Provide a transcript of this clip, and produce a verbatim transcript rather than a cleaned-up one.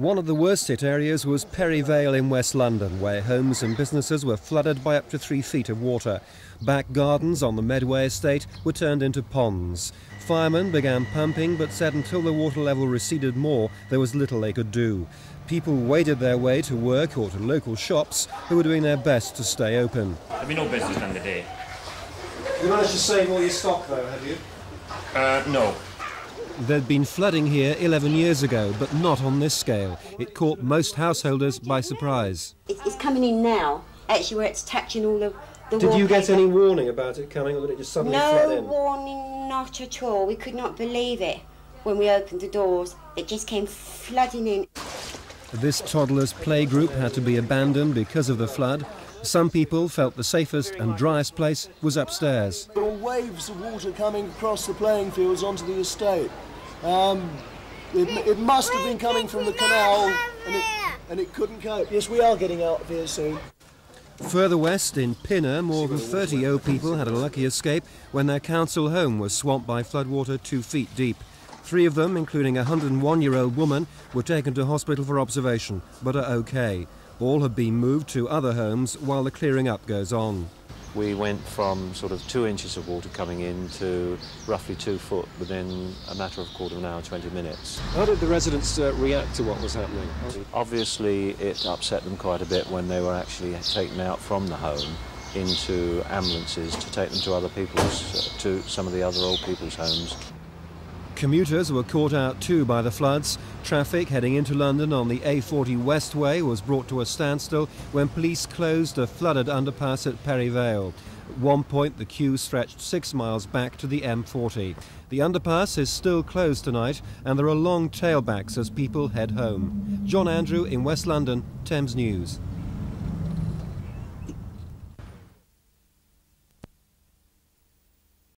One of the worst hit areas was Perry Vale in West London, where homes and businesses were flooded by up to three feet of water. Back gardens on the Medway estate were turned into ponds. Firemen began pumping, but said until the water level receded more, there was little they could do. People waded their way to work or to local shops who were doing their best to stay open. There'll be no business done today. You managed to save all your stock though, have you? Uh, no. There'd been flooding here eleven years ago, but not on this scale. It caught most householders by surprise. It's coming in now, actually, where it's touching all of the Did you get wallpaper. any warning about it coming, or did it just suddenly flood No in? warning, not at all. We could not believe it when we opened the doors. It just came flooding in. This toddlers' playgroup had to be abandoned because of the flood. Some people felt the safest and driest place was upstairs. There were waves of water coming across the playing fields onto the estate. Um, it, it must have been coming from the canal, and it, and it couldn't cope. Yes, we are getting out of here soon. Further west, in Pinner, more than thirty old people had a lucky escape when their council home was swamped by floodwater two feet deep. Three of them, including a one hundred and one-year-old woman, were taken to hospital for observation, but are OK. All have been moved to other homes while the clearing up goes on. We went from sort of two inches of water coming in to roughly two foot within a matter of a quarter of an hour, twenty minutes. How did the residents uh, react to what was happening? Obviously, it upset them quite a bit when they were actually taken out from the home into ambulances to take them to other people's, uh, to some of the other old people's homes. Commuters were caught out too by the floods. Traffic heading into London on the A forty Westway was brought to a standstill when police closed a flooded underpass at Perry Vale. At one point, the queue stretched six miles back to the M forty. The underpass is still closed tonight, and there are long tailbacks as people head home. John Andrew in West London, Thames News.